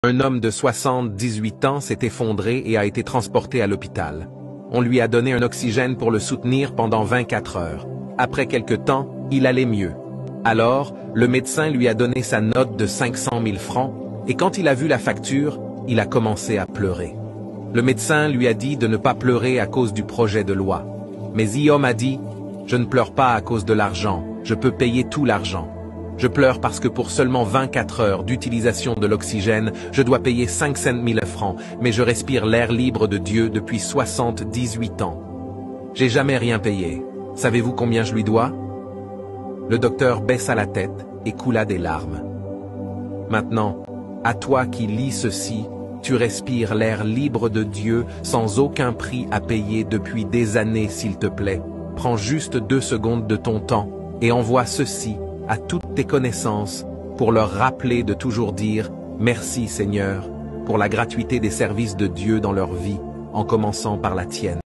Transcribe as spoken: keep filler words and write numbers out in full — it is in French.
Un homme de soixante-dix-huit ans s'est effondré et a été transporté à l'hôpital. On lui a donné un oxygène pour le soutenir pendant vingt-quatre heures. Après quelque temps, il allait mieux. Alors, le médecin lui a donné sa note de cinq cent mille francs, et quand il a vu la facture, il a commencé à pleurer. Le médecin lui a dit de ne pas pleurer à cause du projet de loi. Mais Guillaume a dit « Je ne pleure pas à cause de l'argent, je peux payer tout l'argent. Je pleure parce que pour seulement vingt-quatre heures d'utilisation de l'oxygène, je dois payer cinq cent mille francs, mais je respire l'air libre de Dieu depuis soixante-dix-huit ans. J'ai jamais rien payé. Savez-vous combien je lui dois ?» Le docteur baissa la tête et coula des larmes. Maintenant, à toi qui lis ceci, tu respires l'air libre de Dieu sans aucun prix à payer depuis des années, s'il te plaît. Prends juste deux secondes de ton temps et envoie ceci à toutes tes connaissances pour leur rappeler de toujours dire « Merci Seigneur » pour la gratuité des services de Dieu dans leur vie, en commençant par la tienne.